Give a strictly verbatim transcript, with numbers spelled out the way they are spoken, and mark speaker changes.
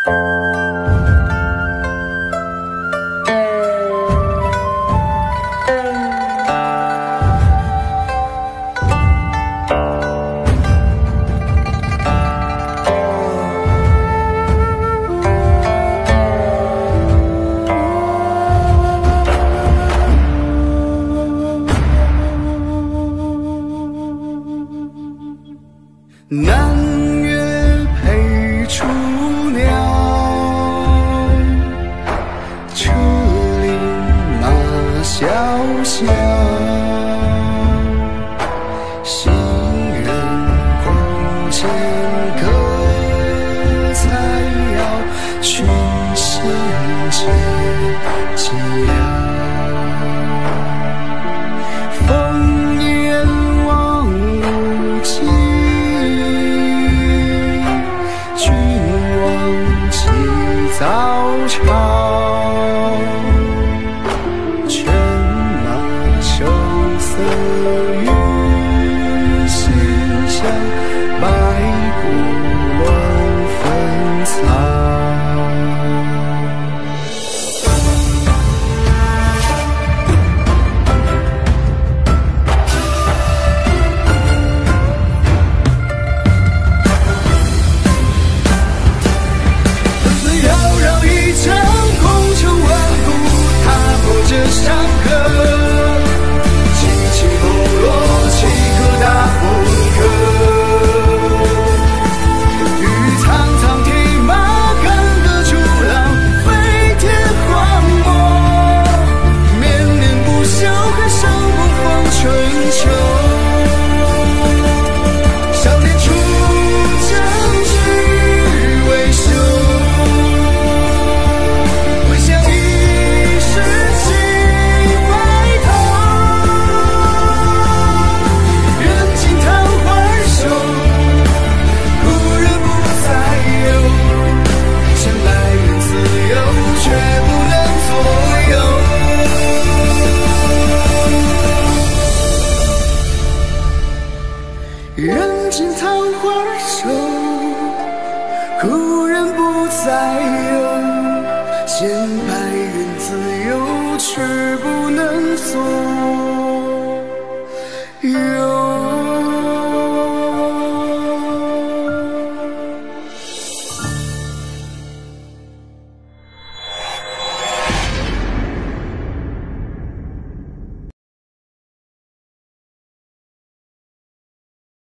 Speaker 1: 南岳配雏鸟，车铃马萧萧。行人空间各采药，群仙皆寂寥。烽烟望无际。早朝，犬马秋色与馨香，白骨乱纷草。人间桃花瘦，故人不再有。闲白云自由，却不能左右。